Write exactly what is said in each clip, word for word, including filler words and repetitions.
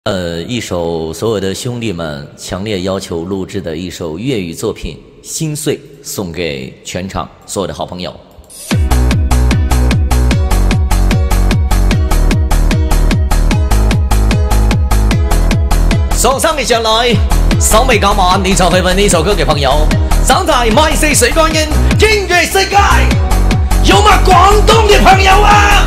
呃，一首所有的兄弟们强烈要求录制的一首粤语作品《心碎》，送给全场所有的好朋友。送上你上來，手未搞完你就去問呢首歌嘅朋友。走大麥四水光音，音樂世界有嗎廣東嘅朋友啊？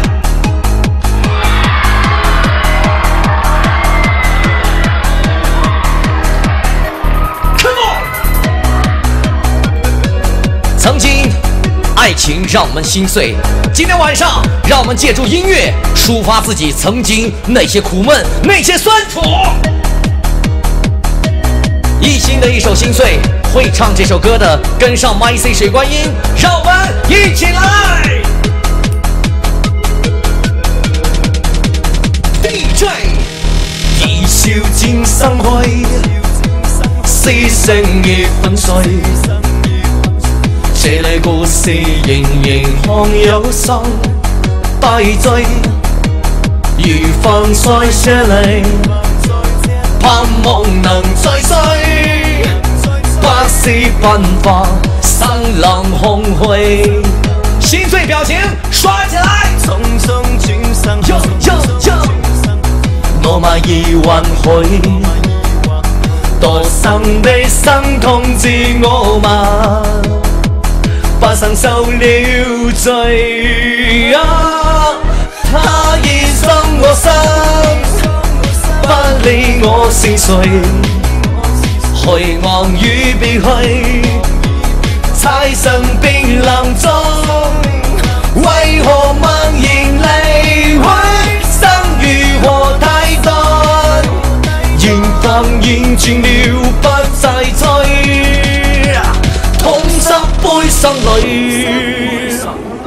曾经，爱情让我们心碎。今天晚上，让我们借助音乐抒发自己曾经那些苦闷、那些酸楚。一心的一首《心碎》，会唱这首歌的，跟上 M C 水观音，让我们一起来。D J 一笑漸生輝，思聲亦粉碎。這裏故事仍然看有心帶醉，如放在這裏，盼望能再追，不是笨法，生冷空虛。心碎表情刷起來，匆匆轉身，yo yo yo，我們已允許，多深的傷痛自我嗎？不曾受了罪啊！他已傷我心，不理我是誰，去望與別去，猜想冰冷中，為何茫然離去？生如何太短，緣分已轉了不再追。痛失杯生淚，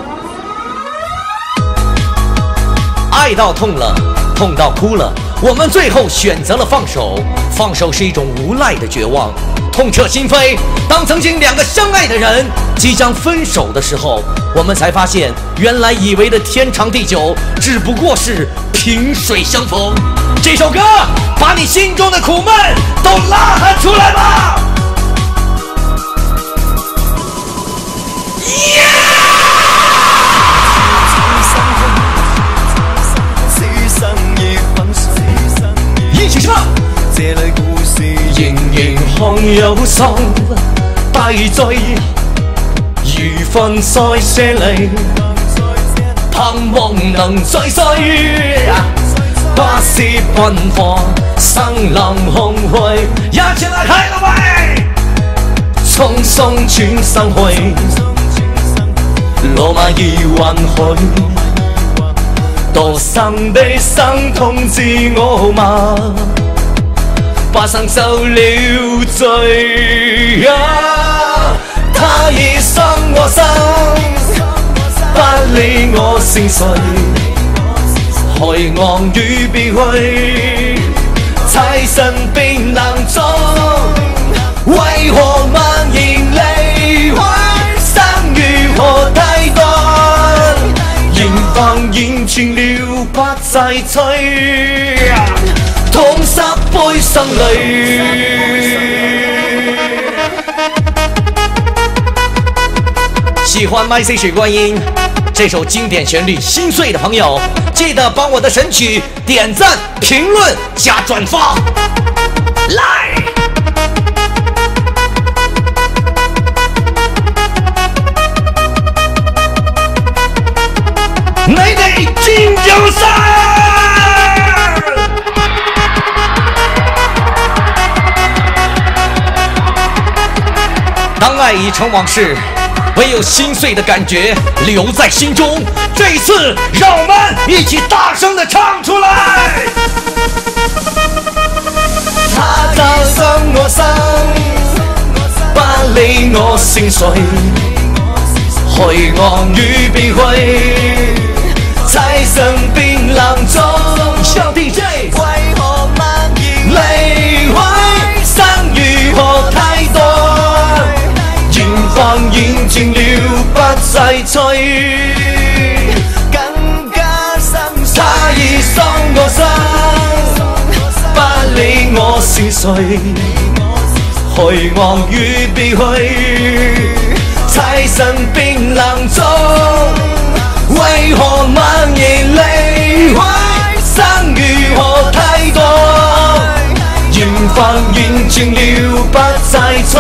愛到痛了，痛到哭了，我們最後選擇了放手。放手是一種無奈的絕望，痛徹心扉。當曾經兩個相愛的人即將分手的時候，我們才發現，原來以為的天長地久，只不過是萍水相逢。這首歌把你心中的苦悶都吶喊出來吧！一起唱。這裏故事仍然看有心帶醉，如分在這裏，盼望能再追，不是奔放，生冷空虛。一起來開了喂！匆匆轉身去，羅馬已允許，多深的傷痛自我嗎？不曾受了罪啊！他已傷我心，不理我是誰，去望與別去，猜身冰冷中，為何茫然離去？生如何太短，緣分已轉了不再追。痛失杯生淚。喜歡 M C 水觀音這首經典旋律《心碎》的朋友，記得幫我的神曲點讚、評論加轉發。來，你哋尖叫聲！當愛已成往事，唯有心碎的感覺留在心中。這一次，讓我們一起大聲地唱出來。他已傷我心，不理我是誰，去望與別去，猜想冰冷中，小 D J 為何茫然離去？生如何太短，緣分已轉了不再追，更加心碎。他已傷我心， 是誰？去往與別去，猜身冰冷中，為何猛然離開？生如何太多？緣分完全了，不再追。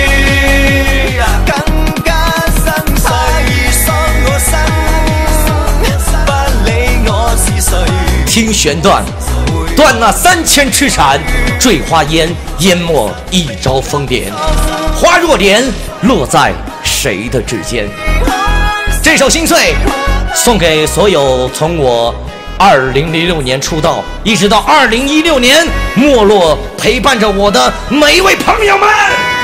更加心碎，傷我心，不理我是誰。聽弦斷，斷那三千痴纏，墜花煙，淹沒一朝瘋癲。花若蓮，落在誰的指尖？這首《心碎》送給所有從我二零零六年出道，一直到二零一六年沒落，陪伴着我的每一位朋友們。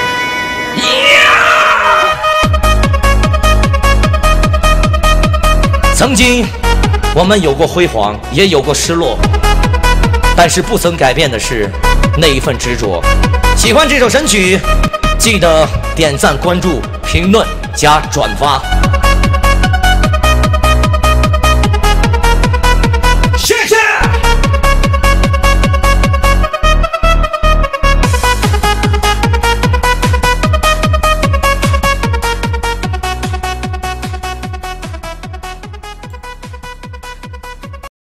曾經我們有過輝煌，也有過失落，但是不曾改變的是那一份執着。喜歡這首神曲，記得點讚、關注、評論加轉發。